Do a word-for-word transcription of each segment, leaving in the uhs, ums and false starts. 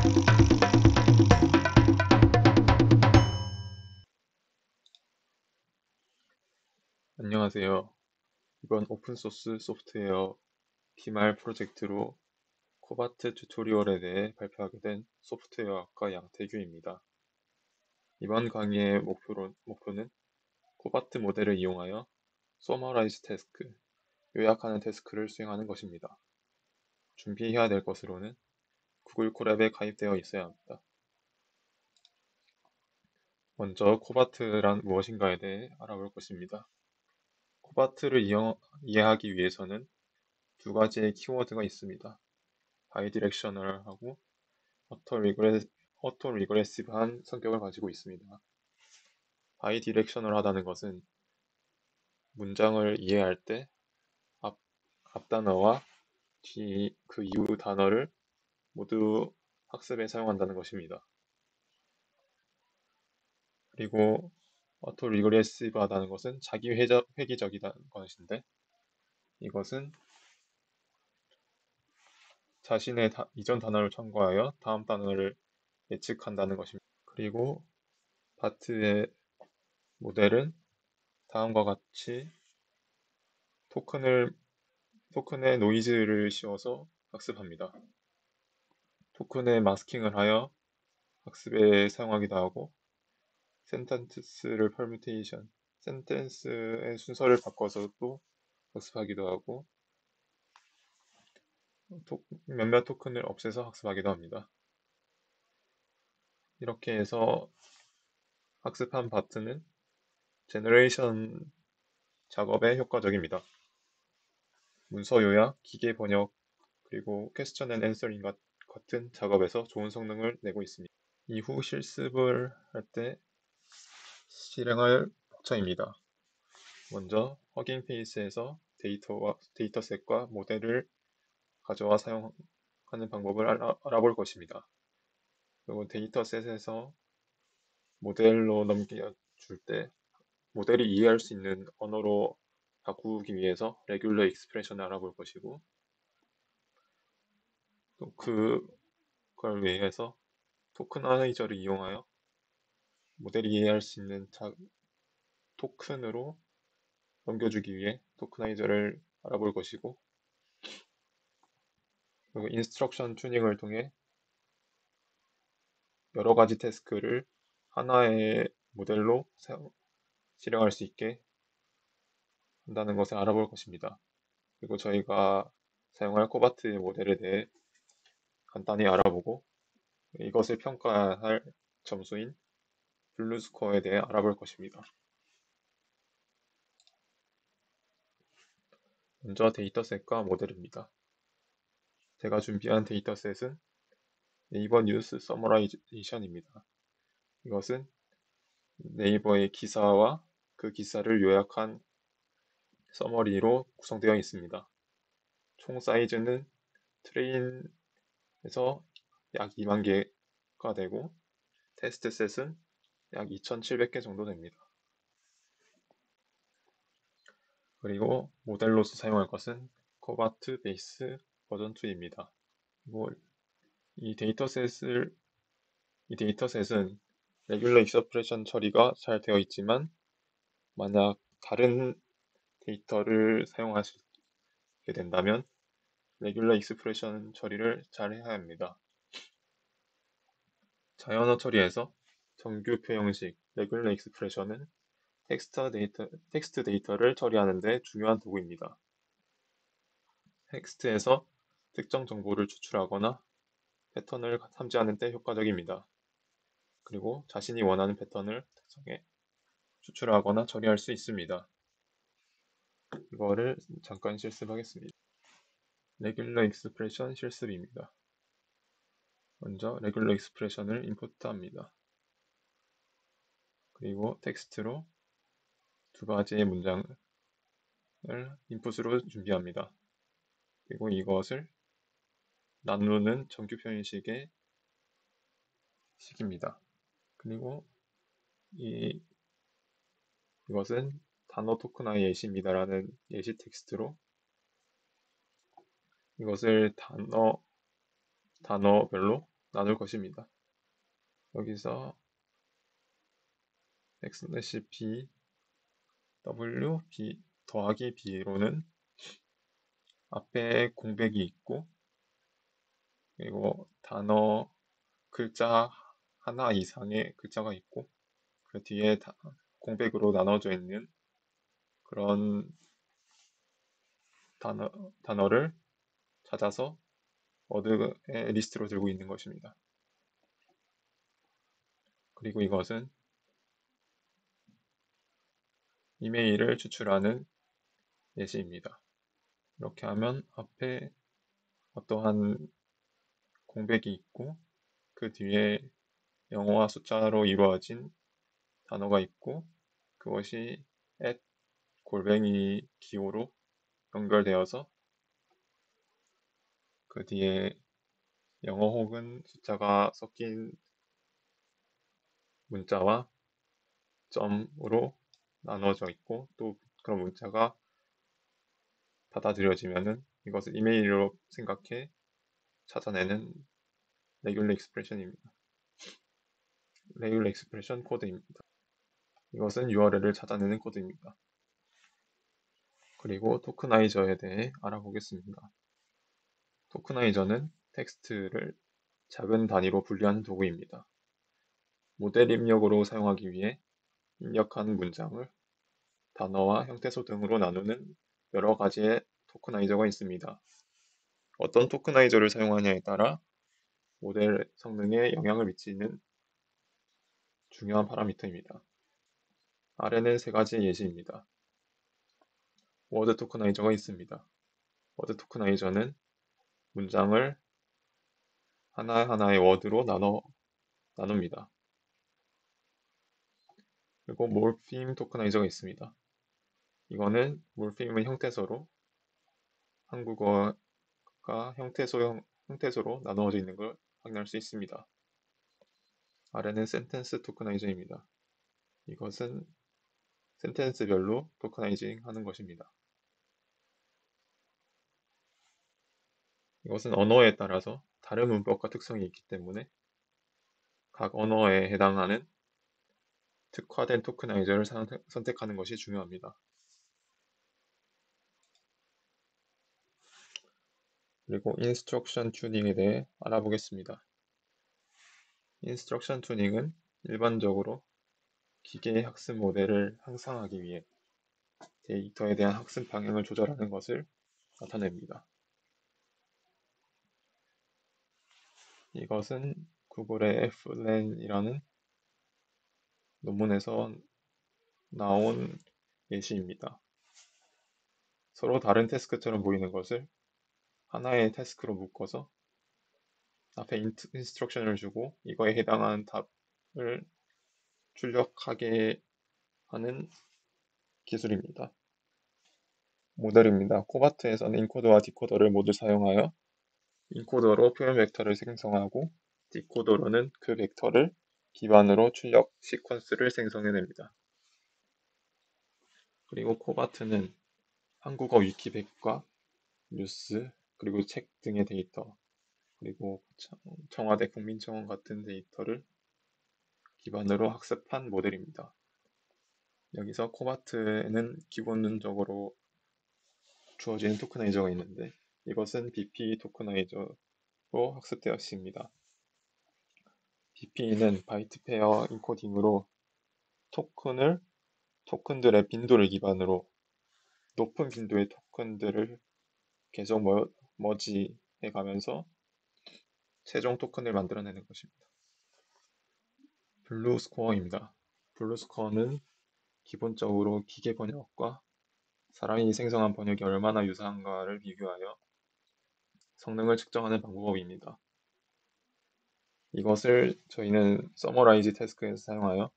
안녕하세요. 이번 오픈소스 소프트웨어 피엠알 프로젝트로 코바트 튜토리얼에 대해 발표하게 된 소프트웨어학과 양태규입니다. 이번 강의의 목표로, 목표는 코바트 모델을 이용하여 서머라이즈 태스크, 요약하는 태스크를 수행하는 것입니다. 준비해야 될 것으로는 구글 콜앱에 가입되어 있어야 합니다. 먼저 코바트란 무엇인가에 대해 알아볼 것입니다. 코바트를 이용, 이해하기 위해서는 두 가지의 키워드가 있습니다. 바이디렉셔널하고 어토 리그레, 어토 리그레시브한 성격을 가지고 있습니다. 바이디렉셔널하다는 것은 문장을 이해할 때 앞, 앞 단어와 뒤 그 이후 단어를 모두 학습에 사용한다는 것입니다. 그리고 어토 리그레시브하다는 것은 자기 회적, 회귀적이다는 것인데 이것은 자신의 다, 이전 단어를 첨가하여 다음 단어를 예측한다는 것입니다. 그리고 바트의 모델은 다음과 같이 토큰을, 토큰에 노이즈를 씌워서 학습합니다. 토큰에 마스킹을 하여 학습에 사용하기도 하고, 센텐스를 퍼뮤테이션, 센텐스의 순서를 바꿔서 또 학습하기도 하고, 토, 몇몇 토큰을 없애서 학습하기도 합니다. 이렇게 해서 학습한 바트는 제너레이션 작업에 효과적입니다. 문서 요약, 기계 번역, 그리고 퀘스천 앤 앤서링 같은 작업에서 좋은 성능을 내고 있습니다. 이후 실습을 할 때 실행할 포차입니다. 먼저 허깅 페이스에서 데이터와, 데이터셋과 모델을 가져와 사용하는 방법을 알아, 알아볼 것입니다. 그리고 데이터셋에서 모델로 넘겨줄 때 모델이 이해할 수 있는 언어로 바꾸기 위해서 레귤러 익스프레션을 알아볼 것이고, 또 그걸 위해서 토크나이저를 이용하여 모델이 이해할 수 있는 자, 토큰으로 넘겨주기 위해 토크나이저를 알아볼 것이고, 그리고 인스트럭션 튜닝을 통해 여러 가지 태스크를 하나의 모델로 사용, 실행할 수 있게 한다는 것을 알아볼 것입니다. 그리고 저희가 사용할 코바트 모델에 대해 간단히 알아보고 이것을 평가할 점수인 블루스코어에 대해 알아볼 것입니다. 먼저 데이터셋과 모델입니다. 제가 준비한 데이터셋은 네이버 뉴스 서머라이제이션입니다. 이것은 네이버의 기사와 그 기사를 요약한 서머리로 구성되어 있습니다. 총 사이즈는 트레인에서 약 이만 개가 되고 테스트 셋은 약 이천칠백 개 정도 됩니다. 그리고 모델로서 사용할 것은 코바트 베이스 버전 이입니다. 그리고 이 데이터셋을 이 데이터셋은 레귤러 익스프레션 처리가 잘 되어 있지만 만약 다른 데이터를 사용하시게 된다면 레귤러 익스프레션 처리를 잘 해야 합니다. 자연어 처리에서 정규표 형식 레귤러 익스프레션은 텍스트, 데이터, 텍스트 데이터를 처리하는 데 중요한 도구입니다. 텍스트에서 특정 정보를 추출하거나 패턴을 탐지하는 데 효과적입니다. 그리고 자신이 원하는 패턴을 특정해 추출하거나 처리할 수 있습니다. 이거를 잠깐 실습하겠습니다. 레귤러 익스프레션 실습입니다. 먼저 레귤러 익스프레션을 인풋합니다. 그리고 텍스트로 두 가지의 문장을 인풋으로 준비합니다. 그리고 이것을 나누는 정규표 형식의 식입니다. 그리고 이, 이것은 단어 토크나이 예시입니다라는 예시 텍스트로 이것을 단어, 단어별로 나눌 것입니다. 여기서 x b w b 더하기 b로는 앞에 공백이 있고 그리고 단어 글자 하나 이상의 글자가 있고 그 뒤에 다 공백으로 나눠져 있는 그런 단어, 단어를 찾아서 워드의 리스트로 들고 있는 것입니다. 그리고 이것은 이메일을 추출하는 예시입니다. 이렇게 하면 앞에 어떠한 공백이 있고 그 뒤에 영어와 숫자로 이루어진 단어가 있고 그것이 at 골뱅이 기호로 연결되어서 그 뒤에 영어 혹은 숫자가 섞인 문자와 점으로 나눠져 있고 또 그런 문자가 받아들여지면은 이것을 이메일로 생각해 찾아내는 레귤러 익스프레션입니다. 레귤러 익스프레션 코드입니다. 이것은 유알엘을 찾아내는 코드입니다. 그리고 토크나이저에 대해 알아보겠습니다. 토크나이저는 텍스트를 작은 단위로 분리하는 도구입니다. 모델 입력으로 사용하기 위해 입력한 문장을 단어와 형태소 등으로 나누는 여러 가지의 토크나이저가 있습니다. 어떤 토크나이저를 사용하냐에 따라 모델 성능에 영향을 미치는 중요한 파라미터입니다. 아래는 세 가지의 예시입니다. 워드 토크나이저가 있습니다. 워드 토크나이저는 문장을 하나하나의 워드로 나눠, 나눕니다. 그리고 몰핌 토크나이저가 있습니다. 이거는 몰핌은 형태소로 한국어가 형태소, 형태소로 나누어져 있는 걸 확인할 수 있습니다. 아래는 센텐스 토크나이저입니다. 이것은 센텐스별로 토크나이징 하는 것입니다. 이것은 언어에 따라서 다른 문법과 특성이 있기 때문에 각 언어에 해당하는 특화된 토크나이저를 선택하는 것이 중요합니다. 그리고 인스트럭션 튜닝에 대해 알아보겠습니다. 인스트럭션 튜닝은 일반적으로 기계의 학습 모델을 향상하기 위해 데이터에 대한 학습 방향을 조절하는 것을 나타냅니다. 이것은 구글의 에프랜이라는 논문에서 나온 예시입니다. 서로 다른 태스크처럼 보이는 것을 하나의 태스크로 묶어서 앞에 인스트럭션을 주고 이거에 해당하는 답을 출력하게 하는 기술입니다. 모델입니다. 코바트에서는 인코더와 디코더를 모두 사용하여 인코더로 표현 벡터를 생성하고 디코더로는 그 벡터를 기반으로 출력 시퀀스를 생성해냅니다. 그리고 코바트는 한국어 위키백과 뉴스, 그리고 책 등의 데이터, 그리고 청와대 국민청원 같은 데이터를 기반으로 학습한 모델입니다. 여기서 코바트에는 기본적으로 주어지는 토크나이저가 있는데 이것은 비피 토크나이저로 학습되었습니다. 비피는 바이트 페어 인코딩으로 토큰을 토큰들의 빈도를 기반으로 높은 빈도의 토큰들을 계속 머지해 가면서 최종 토큰을 만들어내는 것입니다. 블루스코어입니다. 블루스코어는 기본적으로 기계 번역과 사람이 생성한 번역이 얼마나 유사한가를 비교하여 성능을 측정하는 방법입니다. 이것을 저희는 서머라이즈 태스크에서 사용하여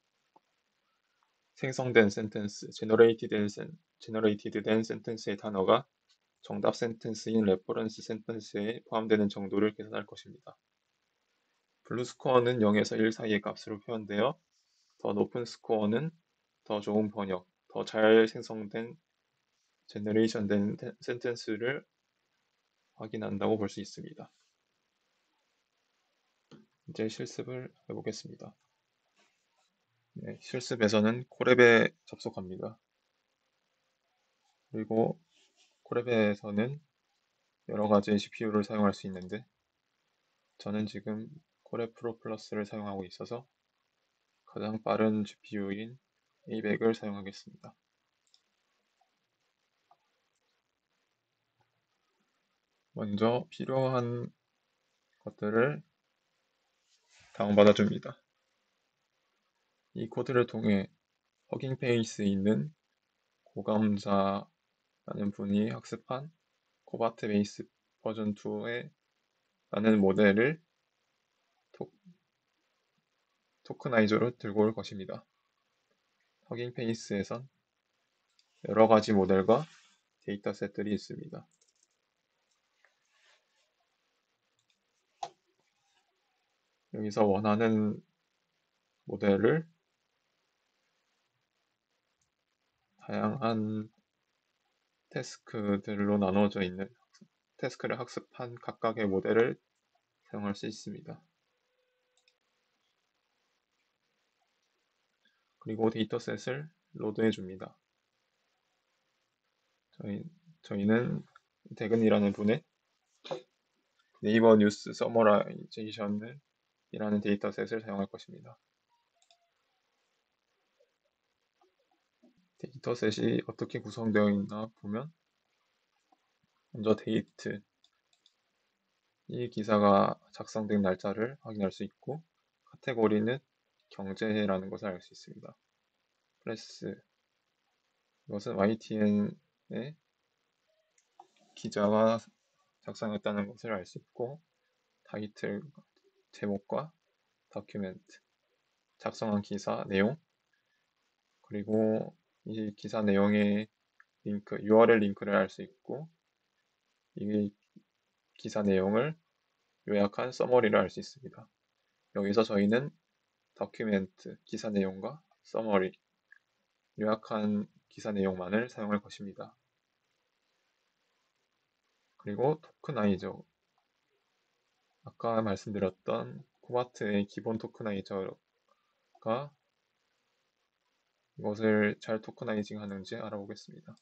생성된 센텐스, generated 된 센텐스의 단어가 정답 센텐스인 레퍼런스 센텐스에 포함되는 정도를 계산할 것입니다. 블루스코어는 영에서 일 사이의 값으로 표현되어 더 높은 스코어는 더 좋은 번역, 더 잘 생성된 제너레이션 된 센텐스를 확인한다고 볼 수 있습니다. 이제 실습을 해보겠습니다. 네, 실습에서는 콜앱에 접속합니다. 그리고 콜앱에서는 여러 가지 씨피유를 사용할 수 있는데 저는 지금 콜앱 프로 플러스를 사용하고 있어서 가장 빠른 지피유인 에이백을 사용하겠습니다. 먼저 필요한 것들을 다운받아 줍니다. 이 코드를 통해 허깅페이스에 있는 고감자라는 분이 학습한 코바트 베이스 버전 이에 라는 모델을 토, 토크나이저로 들고 올 것입니다. 허깅페이스에선 여러 가지 모델과 데이터셋들이 있습니다. 여기서 원하는 모델을 다양한 태스크들로 나누어져 있는 태스크를 학습한 각각의 모델을 사용할 수 있습니다. 그리고 데이터셋을 로드해 줍니다. 저희, 저희는 대근이라는 분의 네이버 뉴스 서머라이제이션을 이라는 데이터셋을 사용할 것입니다. 데이터셋이 어떻게 구성되어 있나 보면 먼저 데이트, 이 기사가 작성된 날짜를 확인할 수 있고 카테고리는 경제라는 것을 알 수 있습니다. 프레스, 이것은 와이티엔의 기자가 작성했다는 것을 알 수 있고 타이틀, 제목과 다큐멘트, 작성한 기사 내용, 그리고 이 기사 내용의 링크, 유알엘 링크를 알 수 있고 이 기사 내용을 요약한 서머리를 알 수 있습니다. 여기서 저희는 다큐멘트, 기사 내용과 서머리, 요약한 기사 내용만을 사용할 것입니다. 그리고 토크나이저, 아까 말씀드렸던 코바트의 기본 토크나이저가 이것을 잘 토크나이징 하는지 알아보겠습니다.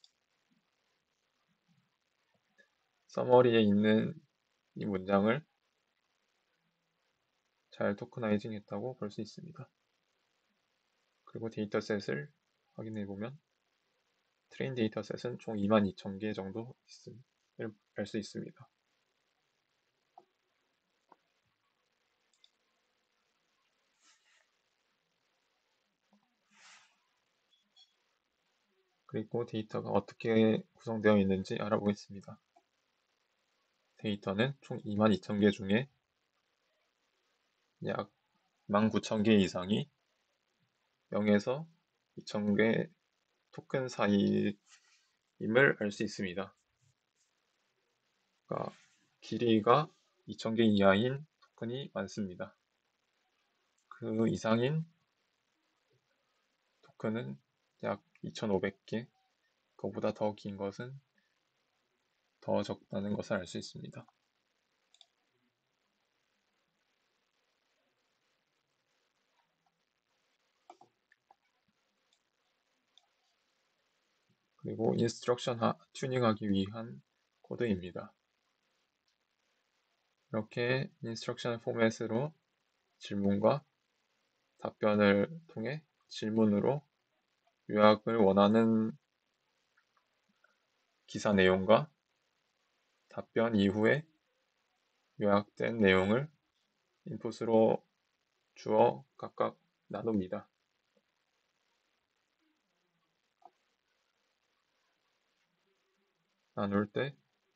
서머리에 있는 이 문장을 잘 토크나이징 했다고 볼 수 있습니다. 그리고 데이터셋을 확인해 보면 트레인 데이터셋은 총 이만 이천 개 정도 있음을 알 수 있습니다. 그리고 데이터가 어떻게 구성되어 있는지 알아보겠습니다. 데이터는 총 이만 이천 개 중에 약 만 구천 개 이상이 영에서 이천 개 토큰 사이임을 알 수 있습니다. 그러니까 길이가 이천 개 이하인 토큰이 많습니다. 그 이상인 토큰은 약 이천오백 개, 그보다 더 긴 것은 더 적다는 것을 알 수 있습니다. 그리고 인스트럭션 튜닝하기 위한 코드입니다. 이렇게 인스트럭션 포맷으로 질문과 답변을 통해 질문으로 요약을 원하는 기사 내용과 답변 이후에 요약된 내용을 인풋으로 주어 각각 나눕니다. 나눌 때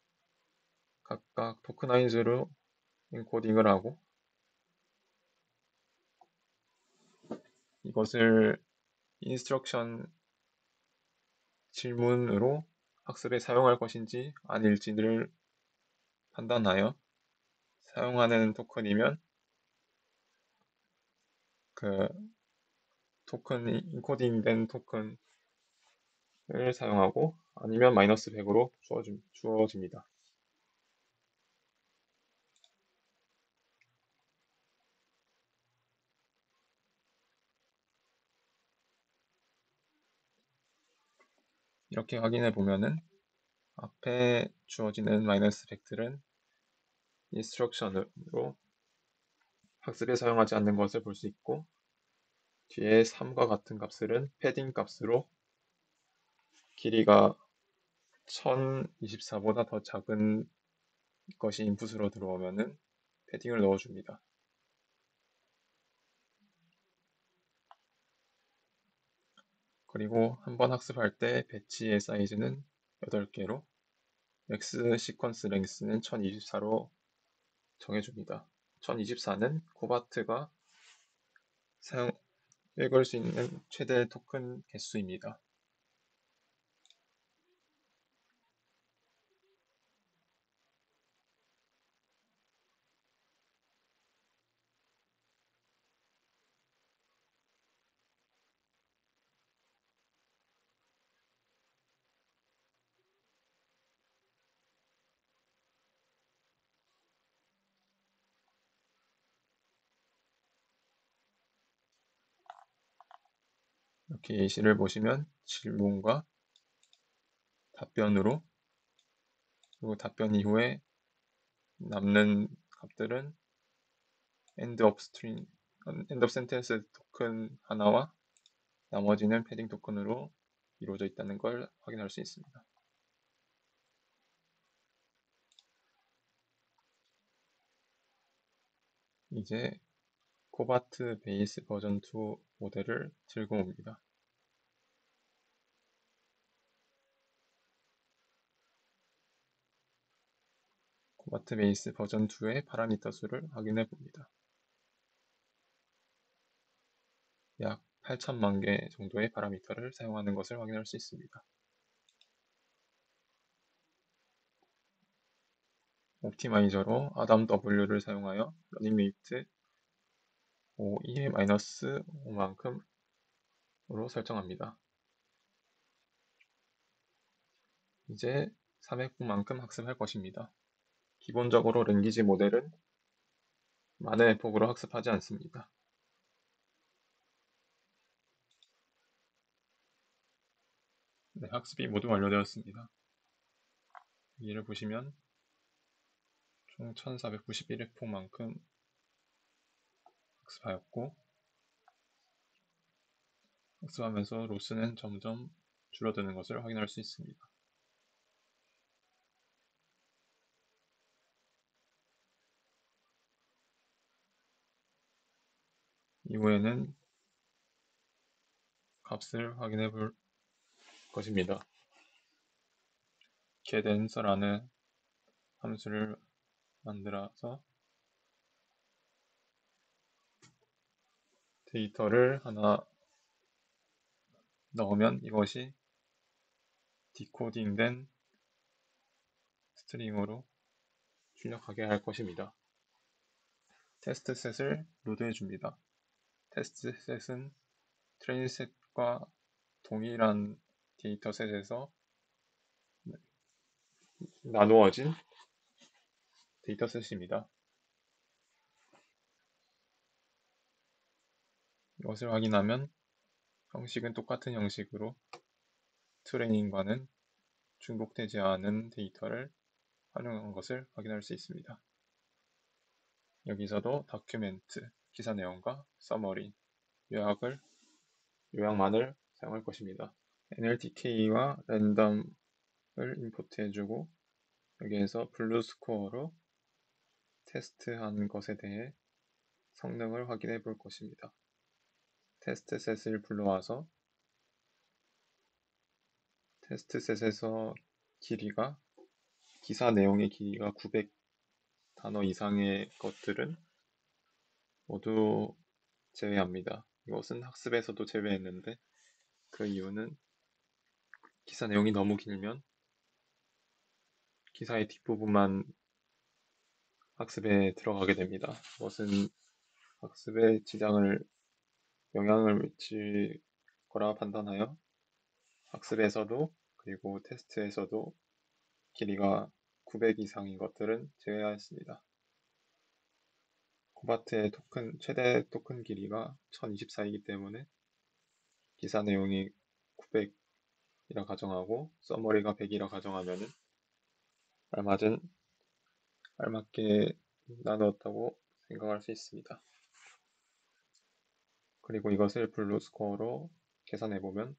각각 토크나이즈로 인코딩을 하고 이것을 인스트럭션 질문으로 학습에 사용할 것인지 아닐지를 판단하여 사용하는 토큰이면 그 토큰이 인코딩된 토큰을 사용하고 아니면 마이너스 백으로 주어집, 주어집니다. 이렇게 확인해 보면은 앞에 주어지는 마이너스 벡터는 인스트럭션으로 학습에 사용하지 않는 것을 볼 수 있고, 뒤에 삼과 같은 값들은 패딩 값으로 길이가 천이십사보다 더 작은 것이 인풋으로 들어오면은 패딩을 넣어줍니다. 그리고 한번 학습할 때 배치의 사이즈는 여덟 개로 맥스 시퀀스 랭스는 천이십사로 정해줍니다. 천이십사는 코바트가 사용, 읽을 수 있는 최대 토큰 개수입니다. 이렇게 예시를 보시면 질문과 답변으로, 그리고 답변 이후에 남는 값들은 end of string, end of sentence 토큰 하나와 나머지는 패딩 토큰으로 이루어져 있다는 걸 확인할 수 있습니다. 이제 코바트 베이스 버전 투 모델을 들고 옵니다. 코바트 베이스 버전 투의 파라미터 수를 확인해 봅니다. 약 팔천만 개 정도의 파라미터를 사용하는 것을 확인할 수 있습니다. 옵티마이저로 아담 더블유를 사용하여 러닝 레이트 오의 마이너스 오만큼으로 설정합니다. 이제 사백 분만큼 학습할 것입니다. 기본적으로 랭귀지 모델은 많은 폭으로 학습하지 않습니다. 네, 학습이 모두 완료되었습니다. 여기를 보시면 총 천사백구십일 회폭만큼 학습하였고, 학습하면서 로스는 점점 줄어드는 것을 확인할 수 있습니다. 이후에는 값을 확인해 볼 것입니다. getAnswer라는 함수를 만들어서 데이터를 하나 넣으면 이것이 디코딩된 스트링으로 출력하게 할 것입니다. 테스트셋을 로드해 줍니다. 테스트셋은 트레인셋과 동일한 데이터셋에서 나누어진 데이터셋입니다. 이것을 확인하면 형식은 똑같은 형식으로 트레이닝과는 중복되지 않은 데이터를 활용한 것을 확인할 수 있습니다. 여기서도 다큐멘트, 기사 내용과 서머리, 요약을, 요약만을 사용할 것입니다. 엔엘티케이와 랜덤을 임포트해주고, 여기에서 블루스코어로 테스트한 것에 대해 성능을 확인해 볼 것입니다. 테스트셋을 불러와서 테스트셋에서 길이가, 기사 내용의 길이가 구백 단어 이상의 것들은 모두 제외합니다. 이것은 학습에서도 제외했는데, 그 이유는 기사 내용이 너무 길면 기사의 뒷부분만 학습에 들어가게 됩니다. 이것은 학습에 지장을, 영향을 미칠 거라 판단하여 학습에서도 그리고 테스트에서도 길이가 구백 이상인 것들은 제외하였습니다. 코바트의 토큰, 최대 토큰 길이가 천이십사이기 때문에 기사 내용이 구백 이라 가정하고 서머리가 백이라 가정하면은 알맞은 알맞게 나누었다고 생각할 수 있습니다. 그리고 이것을 블루 스코어로 계산해 보면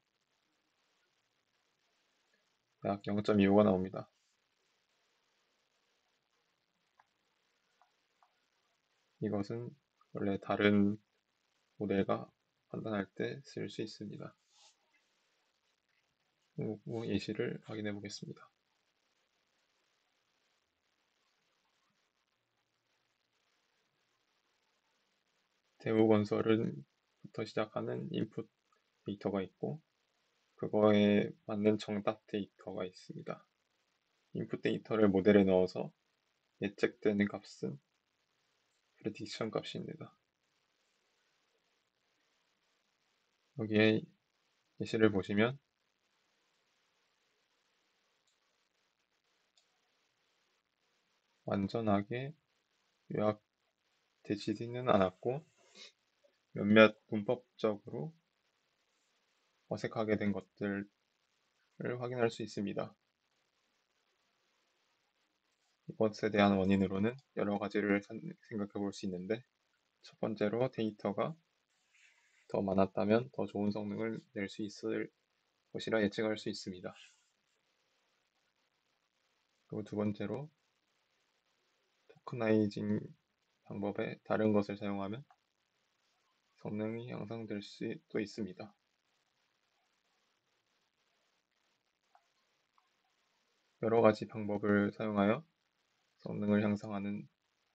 약 영 점 이오가 나옵니다. 이것은 원래 다른 모델과 판단할 때 쓸 수 있습니다. 후 예시를 확인해 보겠습니다. 대우건설은부터 시작하는 인풋 데이터가 있고 그거에 맞는 정답 데이터가 있습니다. 인풋 데이터를 모델에 넣어서 예측되는 값은 프레딕션 값입니다. 여기에 예시를 보시면 완전하게 요약되지는 않았고 몇몇 문법적으로 어색하게 된 것들을 확인할 수 있습니다. 이것에 대한 원인으로는 여러 가지를 생각해 볼 수 있는데 첫 번째로 데이터가 더 많았다면 더 좋은 성능을 낼 수 있을 것이라 예측할 수 있습니다. 그리고 두 번째로 토크나이징 방법에 다른 것을 사용하면 성능이 향상될 수도 있습니다. 여러 가지 방법을 사용하여 성능을 향상하는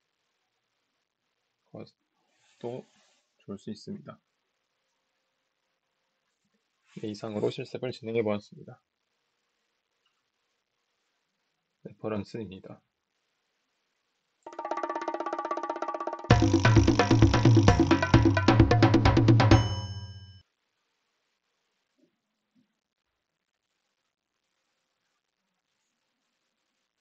것도 좋을 수 있습니다. 네, 이상으로 실습을 진행해 보았습니다. 레퍼런스입니다.